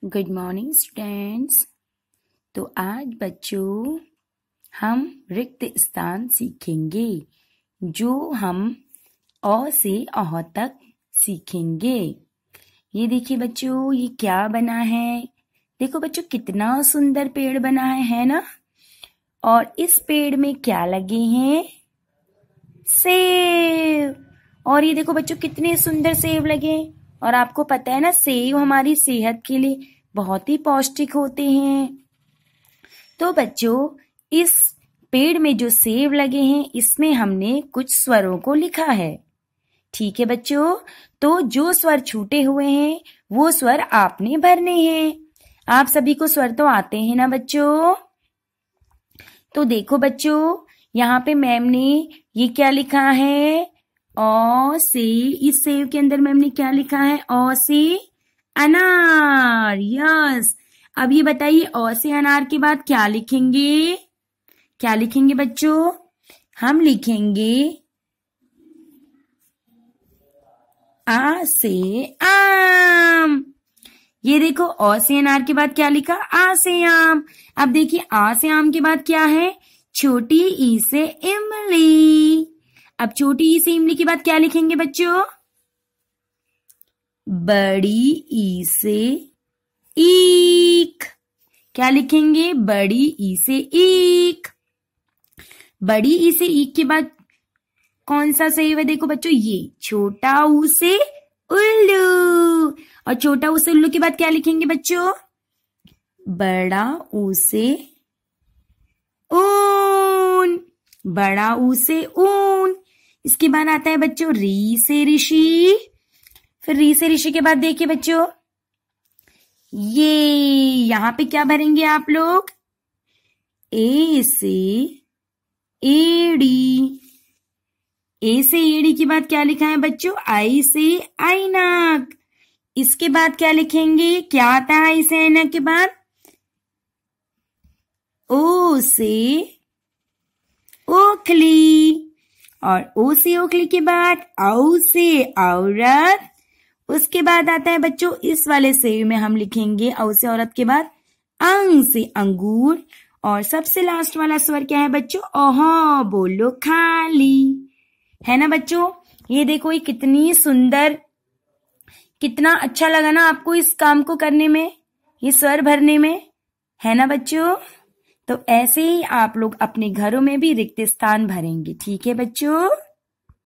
Good morning students. तो आज बच्चों हम रिक्त स्थान सीखेंगे जो हम अ से अह तक सीखेंगे। ये देखिए बच्चों, ये क्या बना है। देखो बच्चों, कितना सुंदर पेड़ बना है ना। और इस पेड़ में क्या लगे हैं? सेब। और ये देखो बच्चों, कितने सुंदर सेब लगे। और आपको पता है ना, सेब हमारी सेहत के लिए बहुत ही पौष्टिक होते हैं। तो बच्चों, इस पेड़ में जो सेब लगे हैं, इसमें हमने कुछ स्वरों को लिखा है। ठीक है बच्चों, तो जो स्वर छूटे हुए हैं वो स्वर आपने भरने हैं। आप सभी को स्वर तो आते हैं ना बच्चों। तो देखो बच्चों, यहाँ पे मैम ने ये क्या लिखा है? अ से, इस सेब के अंदर मैम ने क्या लिखा है? अ से अनार। यस। अब ये बताइए, अ से अनार के बाद क्या लिखेंगे? क्या लिखेंगे बच्चों? हम लिखेंगे आ से आम। ये देखो, अ से अनार के बाद क्या लिखा? आ से आम। अब देखिए, आ से आम के बाद क्या है? छोटी ई से इमली। अब छोटी ई से इमली के बाद क्या लिखेंगे बच्चों? बड़ी ई से ईख। क्या लिखेंगे? बड़ी ई से ईख। बड़ी ई से ईख के बाद कौन सा सही है? देखो बच्चों, ये छोटा ऊ से उल्लू। और छोटा ऊ से उल्लू के बाद क्या लिखेंगे बच्चों? बड़ा ऊ से ऊन। बड़ा ऊ से ऊन। इसके बाद आता है बच्चों री से ऋषि। फिर री से ऋषि के बाद देखिए बच्चों, ये यहां पे क्या भरेंगे आप लोग? ए से एड़ी। ए से एड़ी के बाद क्या लिखा है बच्चों? आई से ऐनक। इसके बाद क्या लिखेंगे? क्या आता है आई से ऐनक के बाद? ओ से ओखली। और ओ से ओखली के बाद औ से औरत। उसके बाद आता है बच्चों, इस वाले से में हम लिखेंगे औ से औरत के बाद अंग से अंगूर। और सबसे लास्ट वाला स्वर क्या है बच्चों? ओह। बोलो खाली। है ना बच्चों। ये देखो, ये कितनी सुंदर, कितना अच्छा लगा ना आपको इस काम को करने में, ये स्वर भरने में। है ना बच्चों। तो ऐसे ही आप लोग अपने घरों में भी रिक्त स्थान भरेंगे। ठीक है बच्चों।